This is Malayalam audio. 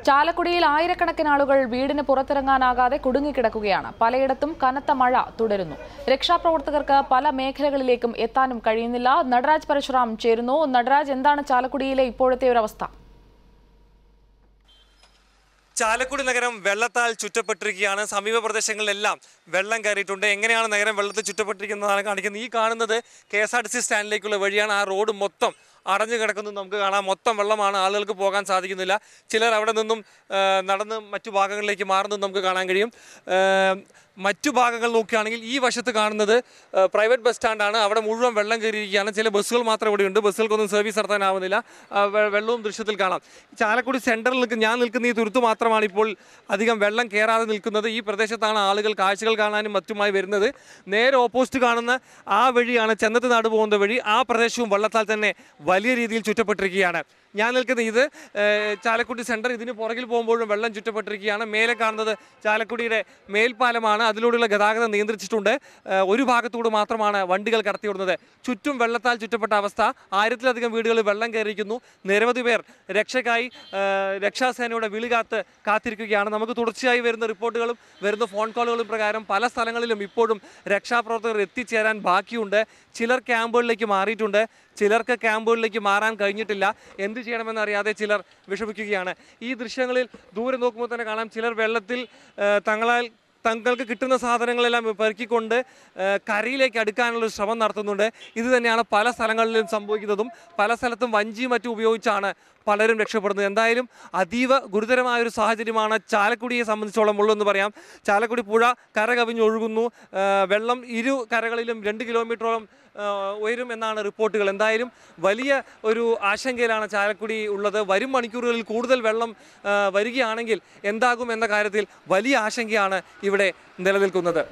ചാലക്കുടിയിൽ ആയിരക്കണക്കിന് ആളുകൾ വീടിന് പുറത്തിറങ്ങാനാകാതെ കുടുങ്ങിക്കിടക്കുകയാണ്. പലയിടത്തും കനത്ത മഴ തുടരുന്നു. രക്ഷാപ്രവർത്തകർക്ക് പല മേഖലകളിലേക്കും എത്താനും കഴിയുന്നില്ല. നടരാജ് പരശുറാം ചേരുന്നു. നടരാജ്, എന്താണ് ചാലക്കുടിയിലെ ഇപ്പോഴത്തെ ഒരു അവസ്ഥ? ചാലക്കുടി നഗരം വെള്ളത്താൽ ചുറ്റപ്പെട്ടിരിക്കുകയാണ്. സമീപ പ്രദേശങ്ങളിലെല്ലാം വെള്ളം കയറിയിട്ടുണ്ട്. എങ്ങനെയാണ് നഗരം വെള്ളത്തിൽ ചുറ്റപ്പെട്ടിരിക്കുന്നതാണ് കാണിക്കുന്നത്. ഈ കാണുന്നത് KSRTC സ്റ്റാൻഡിലേക്കുള്ള വഴിയാണ്. ആ റോഡ് മൊത്തം അടഞ്ഞു കിടക്കുന്നത് നമുക്ക് കാണാം. മൊത്തം വെള്ളമാണ്, ആളുകൾക്ക് പോകാൻ സാധിക്കുന്നില്ല. ചിലർ അവിടെ നിന്നും നടന്ന് മറ്റു ഭാഗങ്ങളിലേക്ക് മാറുന്നത് നമുക്ക് കാണാൻ കഴിയും. മറ്റു ഭാഗങ്ങൾ നോക്കുകയാണെങ്കിൽ ഈ വശത്ത് കാണുന്നത് പ്രൈവറ്റ് ബസ് സ്റ്റാൻഡാണ്. അവിടെ മുഴുവൻ വെള്ളം കയറിയിരിക്കുകയാണ്. ചില ബസ്സുകൾ മാത്രം ഇവിടെയുണ്ട്. ബസ്സുകൾക്കൊന്നും സർവീസ് നടത്താനാവുന്നില്ല. വെള്ളവും ദൃശ്യത്തിൽ കാണാം. ചാലക്കുടി സെൻറ്ററിൽ ഞാൻ നിൽക്കുന്ന ഈ തുരുത്ത് മാത്രമാണ് ഇപ്പോൾ അധികം വെള്ളം കയറാതെ നിൽക്കുന്നത്. ഈ പ്രദേശത്താണ് ആളുകൾ കാഴ്ചകൾ കാണാനും മറ്റുമായി വരുന്നത്. നേരെ ഓപ്പോസിറ്റ് കാണുന്ന ആ വഴിയാണ് ചെന്നത്തുനാട് പോകുന്ന വഴി. ആ പ്രദേശവും വെള്ളത്താൽ തന്നെ വലിയ രീതിയിൽ ചുറ്റപ്പെട്ടിരിക്കുകയാണ്. ഞാൻ നിൽക്കുന്ന ഇത് ചാലക്കുടി സെൻറ്റർ. ഇതിന് പുറകിൽ പോകുമ്പോഴും വെള്ളം ചുറ്റപ്പെട്ടിരിക്കുകയാണ്. മേലെ കാണുന്നത് ചാലക്കുടിയുടെ മേൽപ്പാലമാണ്. അതിലൂടെയുള്ള ഗതാഗതം നിയന്ത്രിച്ചിട്ടുണ്ട്. ഒരു ഭാഗത്തൂടെ മാത്രമാണ് വണ്ടികൾ കടത്തിവിടുന്നത്. ചുറ്റും വെള്ളത്താൽ ചുറ്റപ്പെട്ട അവസ്ഥ. 1000-ലധികം വീടുകളിൽ വെള്ളം കയറിയിരിക്കുന്നു. നിരവധി പേർ രക്ഷയ്ക്കായി രക്ഷാസേനയുടെ വിളി കാത്തിരിക്കുകയാണ്. നമുക്ക് തുടർച്ചയായി വരുന്ന റിപ്പോർട്ടുകളും വരുന്ന ഫോൺ കോളുകളും പ്രകാരം പല സ്ഥലങ്ങളിലും ഇപ്പോഴും രക്ഷാപ്രവർത്തകർ എത്തിച്ചേരാൻ ബാക്കിയുണ്ട്. ചിലർ ക്യാമ്പുകളിലേക്ക് മാറിയിട്ടുണ്ട്. ചിലർക്ക് ക്യാമ്പുകളിലേക്ക് മാറാൻ കഴിഞ്ഞിട്ടില്ല. എന്ത് ചെയ്യണമെന്നറിയാതെ ചിലർ വിഷമിക്കുകയാണ്. ഈ ദൃശ്യങ്ങളിൽ ദൂരെ നോക്കുമ്പോൾ തന്നെ കാണാം, ചിലർ വെള്ളത്തിൽ തങ്ങൾക്ക് കിട്ടുന്ന സാധനങ്ങളെല്ലാം പെറുക്കിക്കൊണ്ട് കരയിലേക്ക് അടുക്കാനുള്ള ശ്രമം നടത്തുന്നുണ്ട്. ഇത് തന്നെയാണ് പല സ്ഥലങ്ങളിലും സംഭവിക്കുന്നതും. പല സ്ഥലത്തും വഞ്ചിയും മറ്റും ഉപയോഗിച്ചാണ് പലരും രക്ഷപ്പെടുന്നത്. എന്തായാലും അതീവ ഗുരുതരമായൊരു സാഹചര്യമാണ് ചാലക്കുടിയെ സംബന്ധിച്ചോളം ഉള്ളതെന്ന് പറയാം. ചാലക്കുടി പുഴ കര കവിഞ്ഞൊഴുകുന്നു. വെള്ളം ഇരു കരകളിലും 2 കിലോമീറ്ററോളം ഉയരും എന്നാണ് റിപ്പോർട്ടുകൾ. എന്തായാലും വലിയ ഒരു ആശങ്കയിലാണ് ചാലക്കുടി ഉള്ളത്. വരും മണിക്കൂറുകളിൽ കൂടുതൽ വെള്ളം വരികയാണെങ്കിൽ എന്താകും എന്ന കാര്യത്തിൽ വലിയ ആശങ്കയാണ് ഇവിടെ നിലനിൽക്കുന്നത്.